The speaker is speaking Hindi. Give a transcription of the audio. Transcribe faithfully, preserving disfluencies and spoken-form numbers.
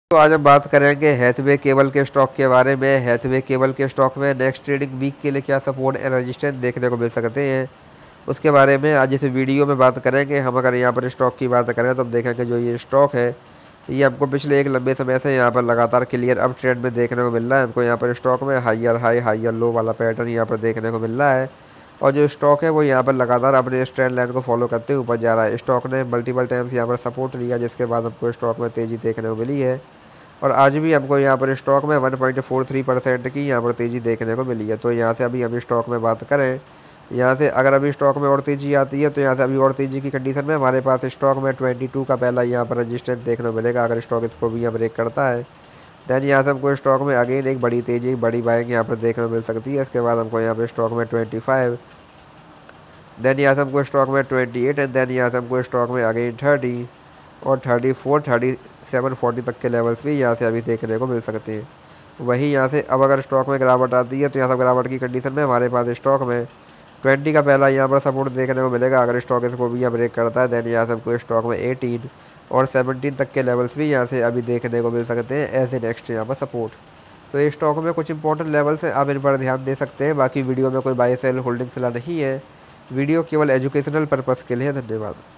तो आज हम बात करेंगे हैथवे केबल के स्टॉक के बारे में। हैथवे केबल के स्टॉक में नेक्स्ट ट्रेडिंग वीक के लिए क्या सपोर्ट एंड रेजिस्टेंस देखने को मिल सकते हैं, उसके बारे में आज इस वीडियो में बात करेंगे। हम अगर यहाँ पर स्टॉक की बात करें तो हम देखेंगे जो ये स्टॉक है ये हमको पिछले एक लंबे समय से यहाँ पर लगातार क्लियर अप ट्रेंड में देखने को मिल रहा है। हमको यहाँ पर स्टॉक में हाइयर हाई हाइयर लो वाला पैटर्न यहाँ पर देखने को मिल रहा है और जो स्टॉक है वो यहाँ पर लगातार अपने इस ट्रेंड लाइन को फॉलो करते हुए ऊपर जा रहा है। स्टॉक ने मल्टीपल टाइम्स यहाँ पर सपोर्ट लिया जिसके बाद हमको स्टॉक में तेज़ी देखने को मिली है और आज भी हमको यहाँ पर स्टॉक में one point four three percent की यहाँ पर तेज़ी देखने को मिली है। तो यहाँ से अभी हम स्टॉक में बात करें, यहाँ से अगर अभी स्टॉक में और तेज़ी आती है तो यहाँ से अभी और तेज़ी की कंडीशन में हमारे पास स्टॉक में ट्वेंटी टू का पहला यहाँ पर रजिस्टेंस देखने को मिलेगा। अगर स्टॉक इसको भी यहाँ ब्रेक करता है दैन यहाँ से हमको स्टॉक में अगेन एक बड़ी तेज़ी बड़ी बाइंग यहाँ पर देखने को मिल सकती है। इसके बाद हमको यहाँ पर स्टॉक में ट्वेंटी फाइव दैन यहाँ से हमको स्टॉक में ट्वेंटी एट एंड दैन यहाँ से हमको स्टॉक में अगेन थर्टी और thirty four thirty seven forty तक के लेवल्स भी यहाँ से अभी देखने को मिल सकते हैं। वहीं यहाँ से अब अगर स्टॉक में गिरावट आती है तो यहाँ से गिरावट की कंडीशन में हमारे पास स्टॉक में ट्वेंटी का पहला यहाँ पर सपोर्ट देखने को मिलेगा। अगर स्टॉक इसको भी यहाँ ब्रेक करता है दैन यहाँ से हमको स्टॉक में एटीन और सेवनटीन तक के लेवल्स भी यहाँ से अभी देखने को मिल सकते हैं एज ए नेक्स्ट यहाँ पर सपोर्ट। तो ये स्टॉक में कुछ इंपॉर्टेंट लेवल्स हैं, आप इन पर ध्यान दे सकते हैं। बाकी वीडियो में कोई बाय सेल होल्डिंग सलाह नहीं है, वीडियो केवल एजुकेशनल पर्पज़ के लिए। धन्यवाद।